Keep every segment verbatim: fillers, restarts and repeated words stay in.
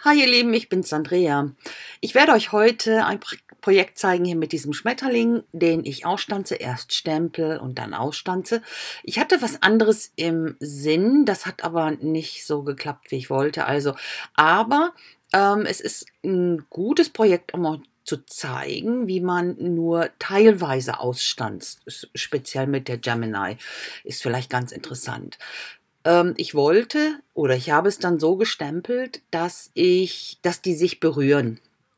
Hi ihr Lieben, ich bin's Andrea. Ich werde euch heute ein Pro Projekt zeigen hier mit diesem Schmetterling, den ich ausstanze, erst stempel und dann ausstanze. Ich hatte was anderes im Sinn, das hat aber nicht so geklappt, wie ich wollte. Also, aber ähm, es ist ein gutes Projekt, um euch zu zeigen, wie man nur teilweise ausstanzt, s- speziell mit der Gemini. Ist vielleicht ganz interessant. Ähm, ich wollte oder ich habe es dann so gestempelt, dass ich dass die sich berühren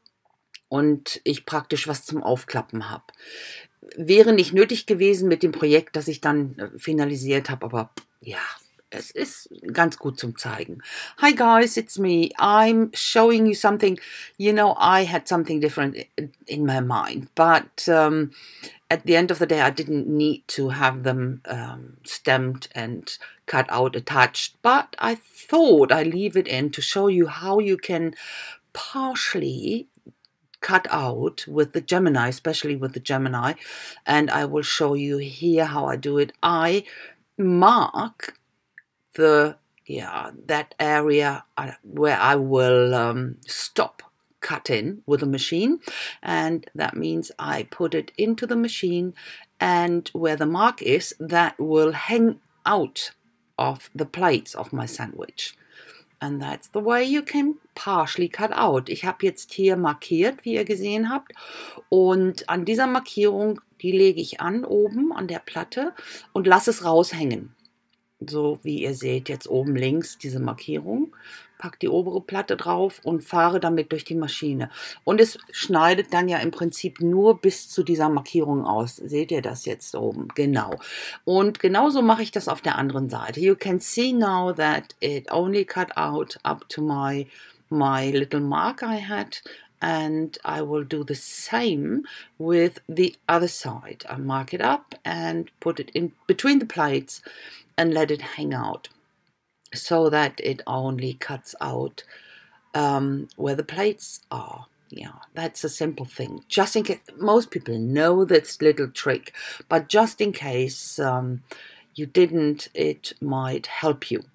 und ich praktisch was zum Aufklappen habe. Wäre nicht nötig gewesen mit dem Projekt, das ich dann, äh, finalisiert habe, aber ja, es ist ganz gut zum Zeigen. Hi guys, it's me. I'm showing you something. You know, I had something different i- in my mind, but um, at the end of the day, I didn't need to have them um, stamped and cut out, attached. But I thought I leave it in to show you how you can partially cut out with the Gemini, especially with the Gemini. And I will show you here how I do it. I mark the yeah that area uh, where I will um, stop cutting with the machine, and that means I put it into the machine, and where the mark is, that will hang out of the plates of my sandwich. And that's the way you can partially cut out. Ich habe jetzt hier markiert, wie ihr gesehen habt. Und an dieser Markierung, die lege ich an oben an der Platte und lasse es raushängen. So wie ihr seht, jetzt oben links diese Markierung. Pack die obere Platte drauf und fahre damit durch die Maschine. Und es schneidet dann ja im Prinzip nur bis zu dieser Markierung aus. Seht ihr das jetzt oben? Genau. Und genauso mache ich das auf der anderen Seite. You can see now that it only cut out up to my, my little mark I had. And I will do the same with the other side. I mark it up and put it in between the plates and let it hang out so that it only cuts out um, where the plates are. Yeah, that's a simple thing. Just in case, most people know this little trick, but just in case um, you didn't, it might help you.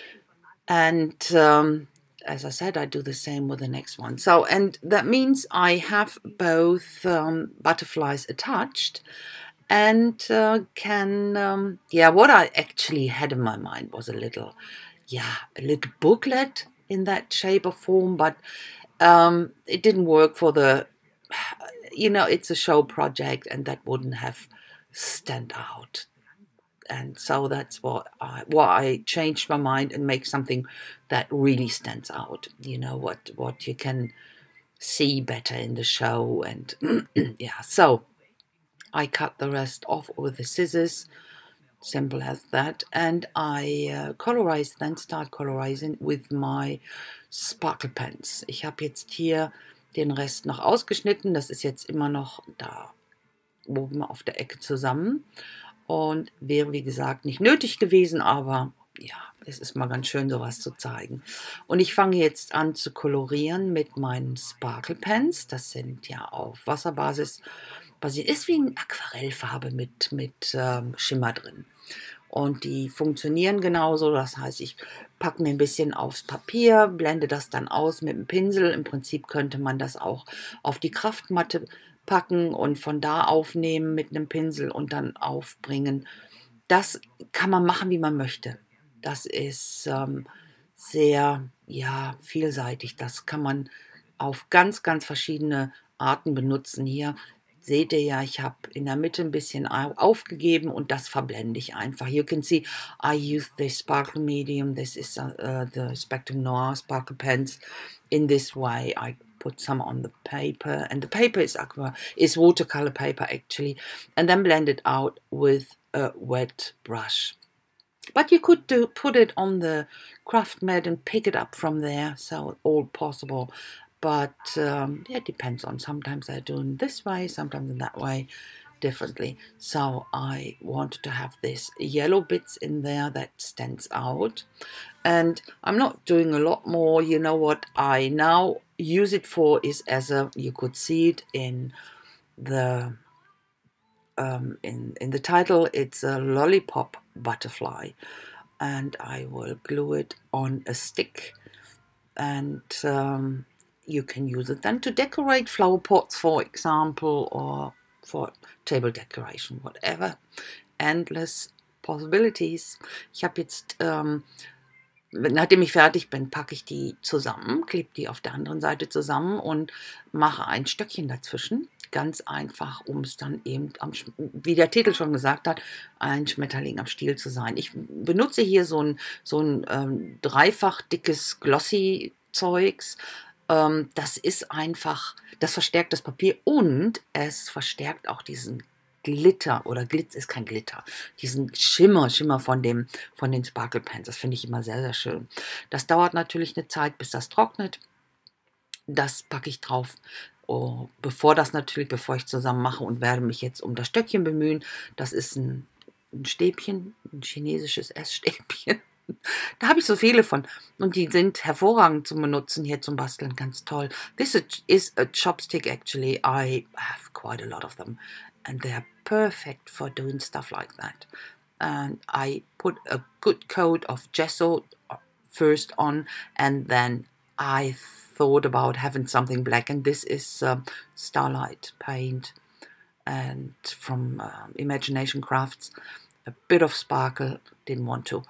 And um, as I said, I do the same with the next one. So, and that means I have both um, butterflies attached and uh, can, um, yeah, what I actually had in my mind was a little, yeah, a little booklet in that shape or form, but um, it didn't work for the, you know, it's a show project and that wouldn't have stand out. And so that's what I, why I changed my mind and make something that really stands out. You know, what, what you can see better in the show. And yeah, so I cut the rest off with the scissors, simple as that, and I uh, colorize, then start colorizing with my Sparkle Pens. Ich habe jetzt hier den Rest noch ausgeschnitten, das ist jetzt immer noch da oben auf der Ecke zusammen und wäre wie gesagt nicht nötig gewesen, aber ja, es ist mal ganz schön sowas zu zeigen. Und ich fange jetzt an zu kolorieren mit meinen Sparkle Pens, das sind ja auf Wasserbasis basiert, ist wie eine Aquarellfarbe mit, mit ähm, Schimmer drin. Und die funktionieren genauso, das heißt, ich packe mir ein bisschen aufs Papier, blende das dann aus mit dem Pinsel. Im Prinzip könnte man das auch auf die Kraftmatte packen und von da aufnehmen mit einem Pinsel und dann aufbringen. Das kann man machen, wie man möchte. Das ist ähm, sehr, ja, vielseitig. Das kann man auf ganz, ganz verschiedene Arten benutzen. Hier seht ihr ja, ich habe in der Mitte ein bisschen aufgegeben und das verblende ich einfach. You can see I use the sparkle medium. This is uh, uh, the Spectrum Noir sparkle pens. In this way, I put some on the paper, and the paper is aqua is watercolor paper actually, and then blend it out with a wet brush. But you could do put it on the craft mat and pick it up from there, so all possible. But um, yeah, it depends on. Sometimes I do it this way, sometimes in that way, differently. So I wanted to have this yellow bits in there that stands out. And I'm not doing a lot more. You know what I now use it for is as a, you could see it in the um, in, in the title, it's a lollipop butterfly. And I will glue it on a stick and um, you can use it then to decorate flower pots, for example, or for table decoration, whatever. Endless possibilities. Ich habe jetzt, ähm, nachdem ich fertig bin, packe ich die zusammen, klebe die auf der anderen Seite zusammen und mache ein Stöckchen dazwischen. Ganz einfach, um es dann eben, am, wie der Titel schon gesagt hat, ein Schmetterling am Stiel zu sein. Ich benutze hier so ein, so ein ähm, dreifach dickes Glossy-Zeugs. Ähm, das ist einfach, das verstärkt das Papier und es verstärkt auch diesen Glitter oder Glitz ist kein Glitter, diesen Schimmer, Schimmer von, dem, von den Sparkle Pens. Das finde ich immer sehr, sehr schön. Das dauert natürlich eine Zeit, bis das trocknet. Das packe ich drauf. Oh, bevor das natürlich, bevor ich zusammen mache und werde mich jetzt um das Stöckchen bemühen. Das ist ein, ein Stäbchen, ein chinesisches Essstäbchen. Da habe ich so viele von und die sind hervorragend zum Benutzen hier zum Basteln, ganz toll. This is a chopstick actually. I have quite a lot of them and they're perfect for doing stuff like that. And I put a good coat of gesso first on and then I thought about having something black, and this is uh, Starlight paint and from uh, Imagination Crafts. A bit of sparkle, didn't want to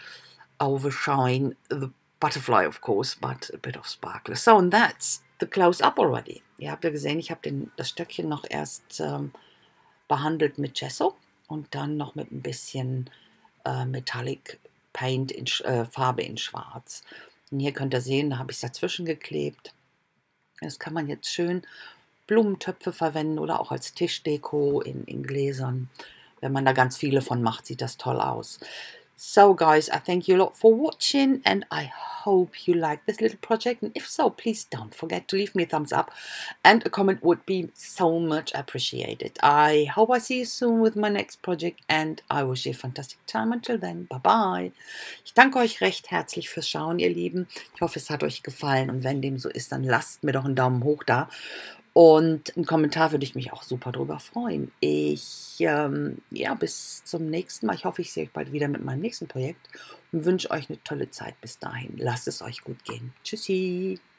overshine the butterfly, of course, but a bit of sparkle. So, and that's the close-up already. Ihr habt ja gesehen, ich habe den, das Stöckchen noch erst ähm, behandelt mit Gesso und dann noch mit ein bisschen äh, Metallic Paint, in, äh, Farbe in Schwarz. Und hier könnt ihr sehen, da habe ich es dazwischen geklebt. Das kann man jetzt schön Blumentöpfe verwenden oder auch als Tischdeko in, in Gläsern. Wenn man da ganz viele von macht, sieht das toll aus. So guys, I thank you a lot for watching and I hope you like this little project, and if so, please don't forget to leave me a thumbs up and a comment would be so much appreciated. I hope I see you soon with my next project and I wish you a fantastic time. Until then, bye bye. Ich danke euch recht herzlich fürs Schauen, ihr Lieben. Ich hoffe, es hat euch gefallen und wenn dem so ist, dann lasst mir doch einen Daumen hoch da. Und einen Kommentar würde ich mich auch super drüber freuen. Ich, ähm, ja, bis zum nächsten Mal. Ich hoffe, ich sehe euch bald wieder mit meinem nächsten Projekt und wünsche euch eine tolle Zeit bis dahin. Lasst es euch gut gehen. Tschüssi.